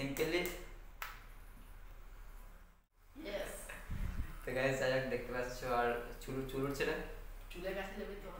Simply. তো guys যাই হোক দেখতে পাচ্ছ, আর চুল উঠছে না, চুলের কাছে যাবে তো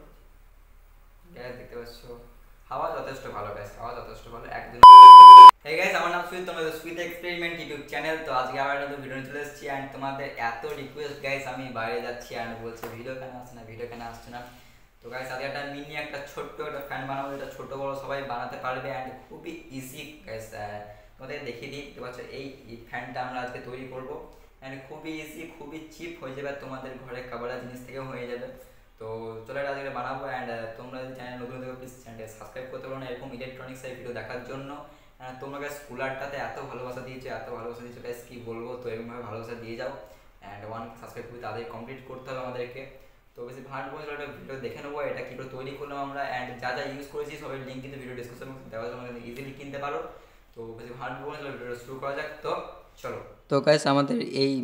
গাইস দেখতে পাচ্ছ। হাওয়া যথেষ্ট ভালো গাইস, হাওয়া যথেষ্ট ভালো একদম। হে গাইস, আমার নাম সুইট, তোমাদের সুইট এক্সপেরিমেন্ট ইউটিউব চ্যানেল। তো আজকে আবার নতুন ভিডিও চলে এসেছি অ্যান্ড তোমাদের এত রিকোয়েস্ট গাইস, আমি বাইরে যাচ্ছি অ্যান্ড বলছে ভিডিও কেন আসছে না, ভিডিও কেন আসছে না। তো গাইস আজকে একটা মিনি একটা ছোট্ট একটা ফ্যান বানাবো, যেটা ছোট বড় সবাই বানাতে পারবে অ্যান্ড খুবই ইজি গাইস। তোমাদের দেখিয়ে দিই, দেখতে পাচ্ছ এই ফ্যানটা আমরা আজকে তৈরি করবো অ্যান্ড খুবই ইজি, খুবই চিপ হয়ে যাবে, তোমাদের ঘরে খাবারের জিনিস থেকে হয়ে যাবে। তো চলো এটা আজকে বানাবো অ্যান্ড তোমরা যদি চ্যানেল নতুন দেখো প্লিজ চ্যানেলটা সাবস্ক্রাইব করতে পারো না এরকম ইলেকট্রনিক্সের ভিডিও দেখার জন্য। তোমরা গাইস কুলারটাতে এত ভালোবাসা দিয়েছো, এত ভালোবাসা দিয়েছো গাইস কি বলবো। তো এরকমভাবে ভালোবাসা দিয়ে যাও অ্যান্ড 1 সাবস্ক্রাইব করে তাদের কমপ্লিট করতে হবে আমাদেরকে। তো বেশি ভাট বলে একটা ভিডিও দেখে নেবো এটা কী করে তৈরি করলাম আমরা অ্যান্ড যা যা ইউজ করেছি সবাই লিঙ্ক কিন্তু ভিডিও ডিসক্রিপশন বক্সে দেওয়া জন্য ইজিলি কিনতে পারো। তো বেশি ভাট বলে ভিডিওটা শুরু করা যাক, তো চলো। তো গাইস আমাদের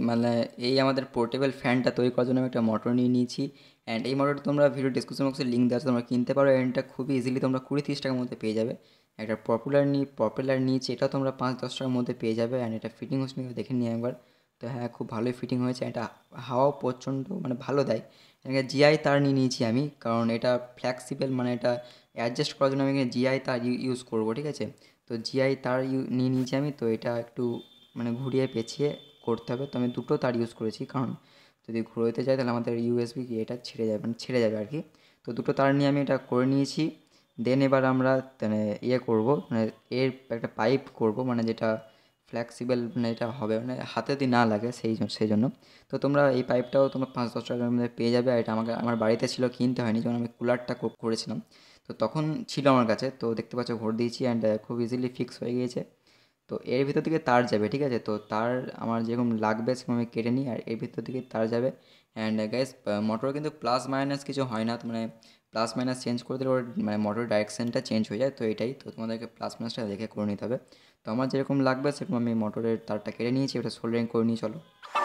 এই আমাদের পোর্টেবল ফ্যানটা তৈরি করার জন্য আমি একটা মোটর নিয়ে নিয়েছি অ্যান্ড এই মোটরটা তোমরা ভিডিও ডিসক্রিপশন বক্সে লিঙ্ক দেওয়া আছে, তোমরা কিনতে পারো অ্যান্ড এটা খুবই ইজিলি তোমরা 20-30 টাকার মধ্যে পেয়ে যাবে। একটা পপুলার নিয়েছি, এটাও তোমরা 5-10 টাকার মধ্যে পেয়ে যাবে অ্যান্ড এটা ফিটিং হচ্ছে না দেখে নিই একবার। তো হ্যাঁ, খুব ভালোই ফিটিং হয়েছে, এটা হাওয়াও প্রচণ্ড ভালো দেয়। এখানে জিআই তার নিয়ে নিয়েছি আমি, কারণ এটা ফ্লেক্সিবল, এটা অ্যাডজাস্ট করার জন্য আমি এখানে জিআই তার ইউজ করবো, ঠিক আছে। তো জিআই তার নিয়ে নিয়েছি আমি, তো এটা একটু ঘুরিয়ে পেঁচিয়ে করতে হবে। তো আমি দুটো তার ইউজ করেছি, কারণ যদি ঘুরোতে যাই তাহলে আমাদের ইউএসবি কি এটা ছিঁড়ে যাবে আর কি। তো দুটো তার নিয়ে আমি এটা করে নিয়েছি। দেন এবার আমরা ইয়ে করবো, এর একটা পাইপ করবো, যেটা ফ্লেক্সিবল, এটা হবে হাতে যদি না লাগে সেই জন্য। তো তোমরা এই পাইপটাও তোমরা 5-10 টাকার মধ্যে পেয়ে যাবে। আর এটা আমার বাড়িতে ছিল, কিনতে হয়নি, যখন আমি কুলারটা করেছিলাম তো তখন ছিল আমার কাছে। তো দেখতে পাচ্ছ ভোট দিয়েছি অ্যান্ড খুব ইজিলি ফিক্স হয়ে গিয়েছে। তো এর ভিতর থেকে তার যাবে, ঠিক আছে। তো তার আমার যেরকম লাগবে সেরকম আমি কেটে নিই আর এর ভিতর থেকে তার যাবে। অ্যান্ড গাইস মোটর কিন্তু প্লাস মাইনাস কিছু হয় না, তো প্লাস মাইনাস চেঞ্জ করে দিলে ওর মোটর ডাইরেকশানটা চেঞ্জ হয়ে যায়। তো এটাই, তো তোমাদেরকে প্লাস মাইনাসটা দেখে করে নিতে হবে। তো আমার যেরকম লাগবে সেরকম আমি মোটরের তারটা কেটে নিয়েছি, ওটা সোল্ডারিং করে নিয়ে চলো।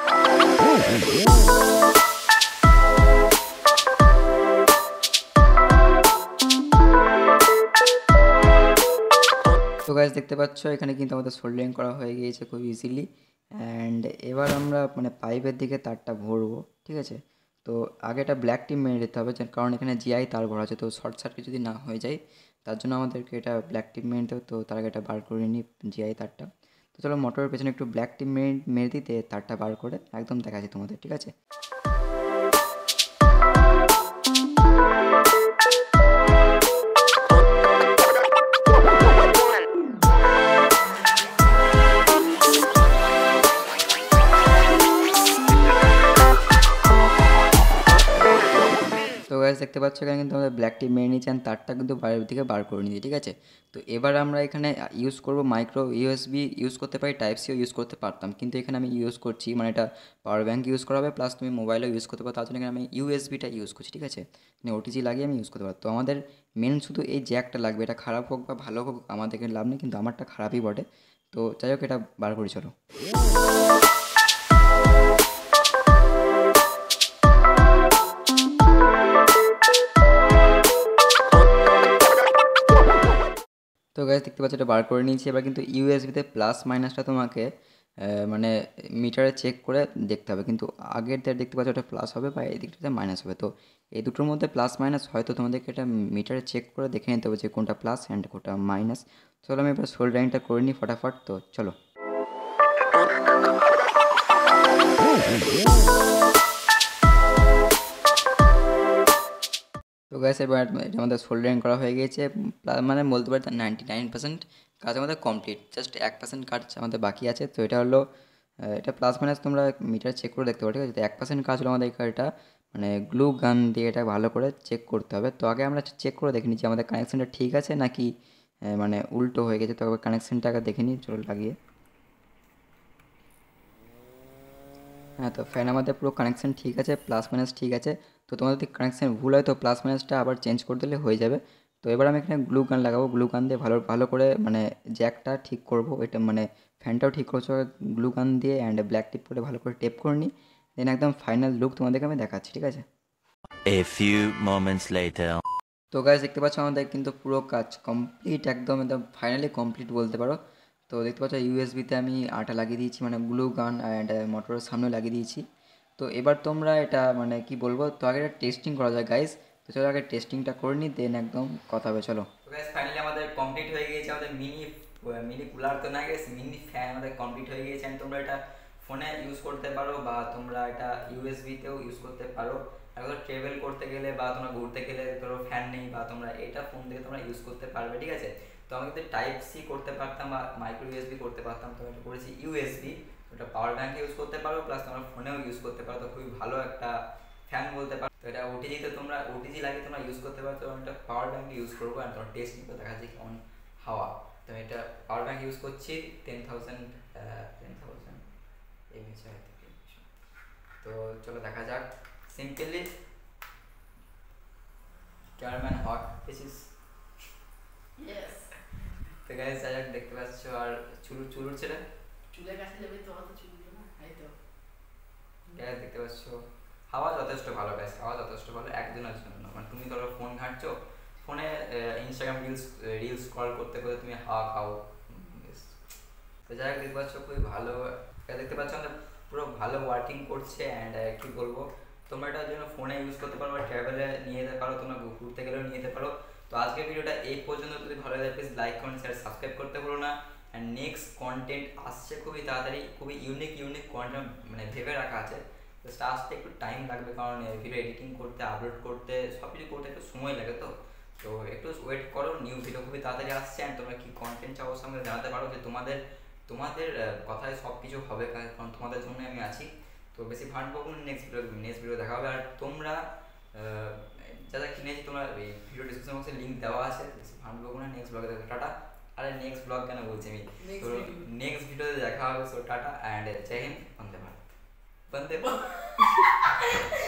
তো গাইস দেখতে পাচ্ছ এখানে কিন্তু আমাদের সোল্ডারিং করা হয়ে গিয়েছে খুব ইজিলি। অ্যান্ড এবার আমরা পাইপের দিকে তারটা ভরবো, ঠিক আছে। তো আগে এটা ব্ল্যাক টিপ মেরে দিতে হবে, কারণ এখানে জিআই তার ভরা আছে, তো শর্ট সার্কিট যদি না হয়ে যায় তার জন্য আমাদেরকে এটা ব্ল্যাক টিপ মেরে দিতে হবে। তো তার আগে এটা বার করে নিই জিআই তারটা। তো চলো মোটরের পেছনে একটু ব্ল্যাক টিপ মেরে দিতে তারটা বার করে একদম দেখাচ্ছি তোমাদের, ঠিক আছে। তো গাইস দেখতে পাচ্ছ এখানে কিন্তু আমাদের ব্ল্যাক টিপ মেরে নিয়েছি, তারটা কিন্তু বাইরের দিকে বার করে নিয়েছি, ঠিক আছে। তো এবার আমরা এখানে ইউজ করব মাইক্রো ইউএসবি, ইউজ করতে পারি, টাইপ সিও ইউজ করতে পারতাম, কিন্তু এখানে আমি ইউজ করছি এটা পাওয়ার ব্যাঙ্ক ইউজ করা হবে, প্লাস তুমি মোবাইলও ইউজ করতে পারো, তার জন্য এখানে আমি ইউএসবিটা ইউজ করছি, ঠিক আছে। ওটিজি লাগিয়ে আমি ইউজ করতে পারবো। তো আমাদের মেন শুধু এই জ্যাকটা লাগবে, এটা খারাপ হোক বা ভালো হোক আমাদের এখানে লাভ নেই, কিন্তু আমারটা খারাপই বটে। তো যাই হোক এটা বার করি চলো। তো গাইস দেখতে পাচ্ছ এটা বার করে নিয়েছি। এবার কিন্তু ইউএসবিতে প্লাস মাইনাসটা তোমাকে মিটারে চেক করে দেখতে হবে, কিন্তু আগেরটা দেখতে পাচ্ছ ওটা প্লাস হবে বা এই দিকটাতে মাইনাস হবে। তো এই দুটোর মধ্যে প্লাস মাইনাস হয়তো তোমাদেরকে এটা মিটারে চেক করে দেখে নিতে হবে যে কোনটা প্লাস অ্যান্ড কোনটা মাইনাস। চলো আমি এবার সোল্ডারিংটা করে নিই ফটাফট, তো চলো। তো গাইস এবার এটা আমাদের সোল্ডারিং করা হয়ে গিয়েছে, বলতে পারি 99% কাজ আমাদের কমপ্লিট, জাস্ট 1% কাজ আমাদের বাকি আছে। তো এটা হলো এটা প্লাস মাইনাস তোমরা মিটার চেক করে দেখতে পারো, ঠিক আছে। তো 1% কাজ হলো আমাদের এটা গ্লু গান দিয়ে এটা ভালো করে চেক করতে হবে। তো আগে আমরা চেক করে দেখে নিচ্ছি আমাদের কানেকশানটা ঠিক আছে নাকি উল্টো হয়ে গেছে। তো আবার কানেকশানটা আগে দেখে নিই চলো লাগিয়ে। হ্যাঁ, তো ফ্যান আমাদের পুরো কানেকশান ঠিক আছে, প্লাস মাইনাস ঠিক আছে। তো তোমাদের যদি কানেকশান ভুল হয় তো প্লাস মাইনাসটা আবার চেঞ্জ করে দিলে হয়ে যাবে। তো এবার আমি এখানে গ্লু গান লাগাবো, গ্লু গান দিয়ে ভালো ভালো করে জ্যাকটা ঠিক করবো, এটা ফ্যানটাও ঠিক করছো গ্লু গান দিয়ে অ্যান্ড ব্ল্যাক টিপ করে ভালো করে টেপ করে নিই। দেন একদম ফাইনাল লুক তোমাদেরকে আমি দেখাচ্ছি, ঠিক আছে। A few moments later. তো গাইস দেখতে পাচ্ছ আমাদের কিন্তু পুরো কাজ কমপ্লিট, একদম ফাইনালি কমপ্লিট বলতে পারো। তো দেখতে পাচ্ছ ইউএসবিতে আমি আটা লাগিয়ে দিয়েছি, মানে গ্লু গান অ্যান্ড মোটরের সামনেও লাগিয়ে দিয়েছি। তো এবার তোমরা এটা মানে কি বলবো, তো আগে টেস্টিং করা যায় গাইস। তো চলো আগে টেস্টিংটা করে নিই, দেন একদম কথা হবে। চলো তো গাইস ফাইনালি আমাদের কমপ্লিট হয়ে গিয়েছে আমাদের মিনি কুলার, তো না গাইস মিনি ফ্যান আমাদের কমপ্লিট হয়ে গিয়েছে। এন্ড তোমরা এটা ফোনে ইউজ করতে পারো বা তোমরা এটা ইউএসবিতেও ইউজ করতে পারো। এখন ট্রাভেল করতে গেলে বা তোমরা ঘুরতে গেলে ধরো ফ্যান নেই বা তোমরা এটা ফোন দিয়ে তোমরা ইউজ করতে পারবে, ঠিক আছে। তো আমি কিন্তু টাইপ সি করতে পারতাম বা মাইক্রো ইউএসবি করতে পারতাম, তো এটা করেছি ইউএসবি। ওটা পাওয়ার ব্যাঙ্কে ইউজ করতে পারো, প্লাস তোমরা ফোনেও ইউজ করতে পারো। তো খুবই ভালো একটা ফ্যান বলতে পারো। তো এটা ওটিজিতে তোমরা ওটিজি লাগিয়ে তোমরা ইউজ করতে পারো। তো আমি এটা পাওয়ার ব্যাঙ্ক ইউজ করবো আর তোমার টেস্ট নিতে দেখা যাচ্ছে কেমন হাওয়া। তো আমি এটা পাওয়ার ব্যাঙ্ক ইউজ করছি 10,000 এমএইচ। তো চলো দেখা যাক। Simply cameraman hot this. তো গাইস যাই হোক দেখতে পাচ্ছ, আর চুল ছেড়ে চুলের কাছে যাবে তো অত চুল না, তাই তো গাইস দেখতে পাচ্ছ হাওয়া যথেষ্ট ভালো। গাইস হাওয়া যথেষ্ট ভালো একদিনের জন্য। মানে তুমি ধরো ফোন ঘাঁটছো, ফোনে ইনস্টাগ্রাম রিলস স্ক্রল করতে করতে তুমি হাওয়া খাও। তো যাই হোক দেখতে পাচ্ছ খুবই ভালো, দেখতে পাচ্ছ আমাদের পুরো ভালো ওয়ার্কিং করছে। অ্যান্ড কী বলবো, তোমরা এটার জন্য ফোনে ইউজ করতে পারো বা ট্রাভেলে নিয়ে যেতে পারো, তোমরা ঘুরতে গেলেও নিয়ে যেতে পারো। তো আজকের ভিডিওটা এই পর্যন্ত। যদি ভালো লাগে please like comment share subscribe করতে ভুলো না। অ্যান্ড নেক্সট কন্টেন্ট আসছে খুবই তাড়াতাড়ি, খুবই ইউনিক কন্টেন্ট মানে ভেবে রাখা আছে। তো আসতে একটু টাইম লাগবে, কারণ ভিডিও এডিটিং করতে, আপলোড করতে, সব কিছু করতে একটু সময় লাগে। তো একটু ওয়েট করো, নিউ ভিডিও খুবই তাড়াতাড়ি আসছে। অ্যান্ড তোমরা কি কন্টেন্ট চাও সঙ্গে জানাতে পারো, যে তোমাদের কথায় সব কিছু হবে, কারণ তোমাদের জন্য আমি আছি। তো বেশি ফান্ড পাবো না, নেক্সট ভিডিও দেখা হবে। আর তোমরা যা যা কিনেছি তোমরা এই ভিডিও ডিসক্রিপশন বক্সে লিঙ্ক দেওয়া আছে। বেশি ফান্ড পাবো না, নেক্সট ব্লগে দেখা। টাটা। আরে নেক্সট ব্লগ কেন বলছি আমি, তো নেক্সট ভিডিওতে দেখা হবে। সো টাটা অ্যান্ড জয় হিন্দ, বন্দে ভারত। বন্দে